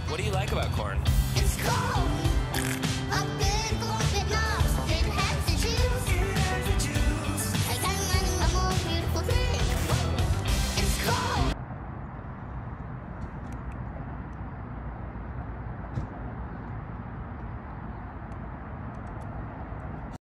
What do you like about corn? It's cold.